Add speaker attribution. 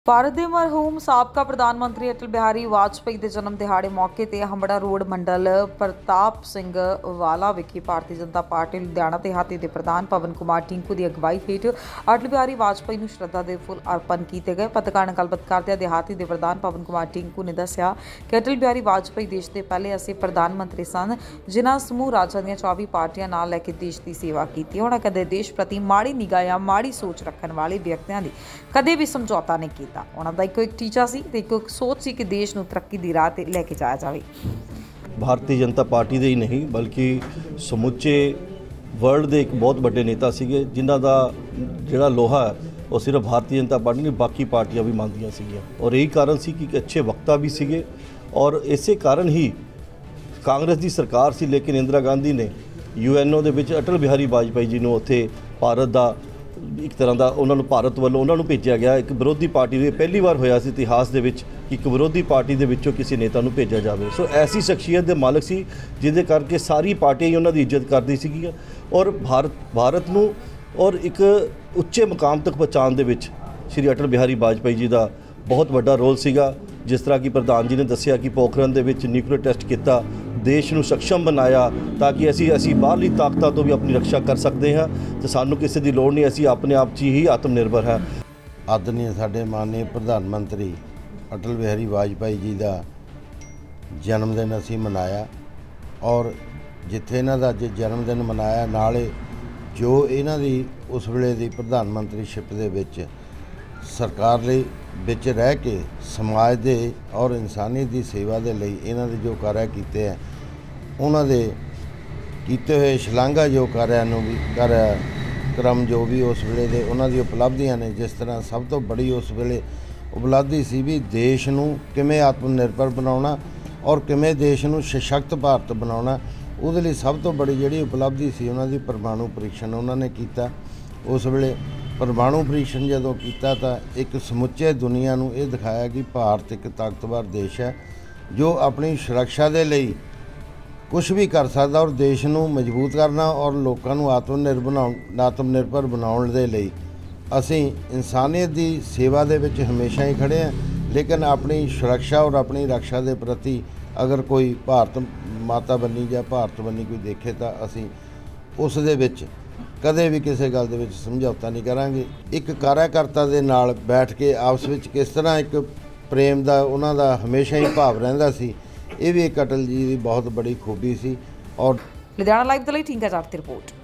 Speaker 1: ਭਾਰਤ ਦੇ ਮਰਹੂਮ ਸਾਬਕਾ ਪ੍ਰਧਾਨ ਮੰਤਰੀ ਅਟਲ ਬਿਹਾਰੀ ਵਾਜਪੇਈ ਦੇ ਜਨਮ ਦਿਹਾੜੇ ਮੌਕੇ ਤੇ ਹੰਬੜਾ ਰੋਡ ਮੰਡਲ ਪ੍ਰਤਾਪ ਸਿੰਘ ਵਾਲਾ ਵਿਖੇ ਭਾਰਤੀ ਜਨਤਾ ਪਾਰਟੀ ਲੁਧਿਆਣਾ ਤੇ ਹਾਤੀ ਦੇ ਪ੍ਰਧਾਨ ਪਵਨ ਕੁਮਾਰ ਟਿੰਕੂ ਦੀ ਅਗਵਾਈ ਹੇਠ ਅਟਲ ਬਿਹਾਰੀ ਵਾਜਪੇਈ ਨੂੰ ਸ਼ਰਧਾ ਦੇ ਫੁੱਲ ਅਰਪਣ ਕੀਤੇ ਗਏ। ਪੱਤਰਕਾਰਾਂ ਨਾਲ ਗੱਲਬਾਤ ਕਰਦਿਆਂ ਦਿਹਾਤੀ ਦੇ ਪ੍ਰਧਾਨ ਪਵਨ ਕੁਮਾਰ ਟਿੰਕੂ ਨੇ ਦੱਸਿਆ ਕਿ ਅਟਲ ਬਿਹਾਰੀ ਵਾਜਪੇਈ ਦੇਸ਼ ਦੇ ਪਹਿਲੇ ਐਸੇ ਪ੍ਰਧਾਨ ਮੰਤਰੀ ਸਨ ਜਿਨ੍ਹਾਂ ਸਮੂਹ ਰਾਜਾਂ ਦੀਆਂ 24 ਪਾਰਟੀਆਂ ਨਾਲ ਲੈ ਕੇ ਦੇਸ਼ ਦੀ ਸੇਵਾ ਕੀਤੀ। ਉਹਨਾਂ ਕਦੇ ਦੇਸ਼ ਪ੍ਰਤੀ ਮਾੜੀ ਨਿਗਾਹ ਜਾਂ ਮਾੜੀ ਸੋਚ ਰੱਖਣ ਵਾਲੇ ਵਿਅਕਤੀਆਂ ਦੀ ਕਦੇ ਵੀ ਸਮਝੌਤਾ ਨਹੀਂ ਕੀਤਾ। ਉਹਨਾਂ ਦਾ ਇੱਕੋ ਇੱਕ ਟੀਚਾ ਸੀ ਤੇ ਇੱਕੋ ਇੱਕ ਸੋਚ ਸੀ ਕਿ ਦੇਸ਼ ਨੂੰ ਤਰੱਕੀ ਦੀ ਰਾਹ ਤੇ ਲੈ ਕੇ ਜਾਇਆ ਜਾਵੇ।
Speaker 2: ਭਾਰਤੀ ਜਨਤਾ ਪਾਰਟੀ ਦੇ ਹੀ ਨਹੀਂ ਬਲਕਿ ਸਮੁੱਚੇ ਵਰਲਡ ਦੇ ਇੱਕ ਬਹੁਤ ਵੱਡੇ ਨੇਤਾ ਸੀਗੇ ਜਿਨ੍ਹਾਂ ਦਾ ਜਿਹੜਾ ਲੋਹਾ ਉਹ ਸਿਰਫ ਭਾਰਤੀ ਜਨਤਾ ਪਾਰਟੀ ਨਹੀਂ ਬਾਕੀ ਪਾਰਟੀਆਂ ਵੀ ਮੰਨਦੀਆਂ ਸੀਗੀਆਂ ਔਰ ਇਹੀ ਕਾਰਨ ਸੀ ਕਿ ਅੱਛੇ ਵਕਤਾ ਵੀ ਸੀਗੇ ਔਰ ਇਸੇ ਕਾਰਨ ਹੀ ਕਾਂਗਰਸ ਦੀ ਸਰਕਾਰ ਸੀ ਲੇਕਿਨ ਇੰਦਰਾ ਗਾਂਧੀ ਨੇ UNO ਦੇ ਵਿੱਚ ਅਟਲ ਬਿਹਾਰੀ ਵਾਜਪੇਈ ਜੀ ਨੂੰ ਉੱਥੇ ਭਾਰਤ ਦਾ ਇੱਕ ਤਰ੍ਹਾਂ ਦਾ ਉਹਨਾਂ ਨੂੰ ਭਾਰਤ ਵੱਲੋਂ ਉਹਨਾਂ ਨੂੰ ਭੇਜਿਆ ਗਿਆ। ਇੱਕ ਵਿਰੋਧੀ ਪਾਰਟੀ ਦੇ ਪਹਿਲੀ ਵਾਰ ਹੋਇਆ ਸੀ ਇਤਿਹਾਸ ਦੇ ਵਿੱਚ ਕਿ ਇੱਕ ਵਿਰੋਧੀ ਪਾਰਟੀ ਦੇ ਵਿੱਚੋਂ ਕਿਸੇ ਨੇਤਾ ਨੂੰ ਭੇਜਿਆ ਜਾਵੇ। ਸੋ ਐਸੀ ਸ਼ਖਸੀਅਤ ਦੇ ਮਾਲਕ ਸੀ ਜਿਹਦੇ ਕਰਕੇ ਸਾਰੀ ਪਾਰਟੀਆਂ ਹੀ ਉਹਨਾਂ ਦੀ ਇੱਜ਼ਤ ਕਰਦੀ ਸੀਗੀਆਂ ਔਰ ਭਾਰਤ ਨੂੰ ਔਰ ਇੱਕ ਉੱਚੇ ਮੁਕਾਮ ਤੱਕ ਪਹੁੰਚਾਉਣ ਦੇ ਵਿੱਚ ਸ਼੍ਰੀ ਅਟਲ ਬਿਹਾਰੀ ਵਾਜਪੇਈ ਜੀ ਦਾ ਬਹੁਤ ਵੱਡਾ ਰੋਲ ਸੀਗਾ। ਜਿਸ ਤਰ੍ਹਾਂ ਕਿ ਪ੍ਰਧਾਨ ਜੀ ਨੇ ਦੱਸਿਆ ਕਿ ਪੋਖਰਨ ਦੇ ਵਿੱਚ ਨਿਊਕਲੀਅਰ ਟੈਸਟ ਕੀਤਾ, ਦੇਸ਼ ਨੂੰ ਸક્ષਮ ਬਣਾਇਆ ਤਾਂ ਕਿ ਅਸੀਂ ਬਾਹਰਲੀ ਤਾਕਤਾਂ ਤੋਂ ਵੀ ਆਪਣੀ ਰੱਖਿਆ ਕਰ ਸਕਦੇ ਹਾਂ ਤੇ ਸਾਨੂੰ ਕਿਸੇ ਦੀ ਲੋੜ ਨਹੀਂ, ਅਸੀਂ ਆਪਣੇ ਆਪ 'ਚ ਹੀ ਆਤਮ ਨਿਰਭਰ ਹਾਂ।
Speaker 3: ਆਦਰਨੀय ਸਾਡੇ ਮਾਨਯੋਗ ਪ੍ਰਧਾਨ ਮੰਤਰੀ ਅਟਲ ਬਿਹਾਰੀ ਵਾਜਪੇਈ ਜੀ ਦਾ ਜਨਮ ਦਿਨ ਅਸੀਂ ਮਨਾਇਆ ਔਰ ਜਿੱਥੇ ਇਹਨਾਂ ਦਾ ਅੱਜ ਜਨਮ ਦਿਨ ਮਨਾਇਆ ਨਾਲੇ ਜੋ ਇਹਨਾਂ ਦੀ ਉਸ ਵੇਲੇ ਦੀ ਪ੍ਰਧਾਨ ਮੰਤਰੀਸ਼ਿਪ ਦੇ ਵਿੱਚ ਸਰਕਾਰ ਲਈ ਵਿੱਚ ਰਹਿ ਕੇ ਸਮਾਜ ਦੇ ਔਰ ਇਨਸਾਨੀਅਤ ਦੀ ਸੇਵਾ ਦੇ ਲਈ ਇਹਨਾਂ ਦੇ ਜੋ ਕਾਰਜ ਕੀਤੇ ਹੈ ਉਹਨਾਂ ਦੇ ਕੀਤੇ ਹੋਏ ਸ਼ਲਾਘਾਯੋਗ ਕਾਰਿਆਂ ਨੂੰ ਵੀ ਕਰਮ ਜੋ ਵੀ ਉਸ ਵੇਲੇ ਦੇ ਉਹਨਾਂ ਦੀ ਉਪਲਬਧੀਆਂ ਨੇ। ਜਿਸ ਤਰ੍ਹਾਂ ਸਭ ਤੋਂ ਬੜੀ ਉਸ ਵੇਲੇ ਉਪਲਬਧੀ ਸੀ ਵੀ ਦੇਸ਼ ਨੂੰ ਕਿਵੇਂ ਆਤਮ ਨਿਰਭਰ ਬਣਾਉਣਾ ਔਰ ਕਿਵੇਂ ਦੇਸ਼ ਨੂੰ ਸਸ਼ਕਤ ਭਾਰਤ ਬਣਾਉਣਾ, ਉਹਦੇ ਲਈ ਸਭ ਤੋਂ ਬੜੀ ਜਿਹੜੀ ਉਪਲਬਧੀ ਸੀ ਉਹਨਾਂ ਦੀ ਪਰਮਾਣੂ ਪ੍ਰੀਖਣ ਉਹਨਾਂ ਨੇ ਕੀਤਾ। ਉਸ ਵੇਲੇ ਪਰਮਾਣੂ ਪ੍ਰੀਖਣ ਜਦੋਂ ਕੀਤਾ ਤਾਂ ਇੱਕ ਸਮੁੱਚੇ ਦੁਨੀਆ ਨੂੰ ਇਹ ਦਿਖਾਇਆ ਕਿ ਭਾਰਤ ਇੱਕ ਤਾਕਤਵਰ ਦੇਸ਼ ਹੈ ਜੋ ਆਪਣੀ ਸੁਰੱਖਿਆ ਦੇ ਲਈ ਕੁਝ ਵੀ ਕਰ ਸਕਦਾ ਔਰ ਦੇਸ਼ ਨੂੰ ਮਜ਼ਬੂਤ ਕਰਨਾ ਔਰ ਲੋਕਾਂ ਨੂੰ ਆਤਮ ਨਿਰਭਰ ਬਣਾਉਣ ਦੇ ਲਈ ਅਸੀਂ ਇਨਸਾਨੀਅਤ ਦੀ ਸੇਵਾ ਦੇ ਵਿੱਚ ਹਮੇਸ਼ਾ ਹੀ ਖੜ੍ਹੇ ਹਾਂ। ਲੇਕਿਨ ਆਪਣੀ ਸੁਰੱਖਿਆ ਔਰ ਆਪਣੀ ਰੱਖਿਆ ਦੇ ਪ੍ਰਤੀ ਅਗਰ ਕੋਈ ਭਾਰਤ ਮਾਤਾ ਬੰਨੀ ਜਾਂ ਭਾਰਤ ਬੰਨੀ ਕੋਈ ਦੇਖੇ ਤਾਂ ਅਸੀਂ ਉਸ ਦੇ ਵਿੱਚ ਕਦੇ ਵੀ ਕਿਸੇ ਗੱਲ ਦੇ ਵਿੱਚ ਸਮਝੌਤਾ ਨਹੀਂ ਕਰਾਂਗੇ। ਇੱਕ ਕਾਰਿਆਕਰਤਾ ਦੇ ਨਾਲ ਬੈਠ ਕੇ ਆਪਸ ਵਿੱਚ ਕਿਸ ਤਰ੍ਹਾਂ ਇੱਕ ਪ੍ਰੇਮ ਦਾ ਉਹਨਾਂ ਦਾ ਹਮੇਸ਼ਾ ਹੀ ਭਾਵ ਰਹਿੰਦਾ ਸੀ, ਇਹ ਵੀ ਇੱਕ ਅਟਲ ਜੀ ਦੀ ਬਹੁਤ ਬੜੀ ਖੂਬੀ ਸੀ। ਔਰ
Speaker 1: ਲੁਧਿਆਣਾ ਲਾਈਵ ਦੇ ਲਈ ਟਿੰਕਾ ਜੱਟ ਦੀ ਰਿਪੋਰਟ।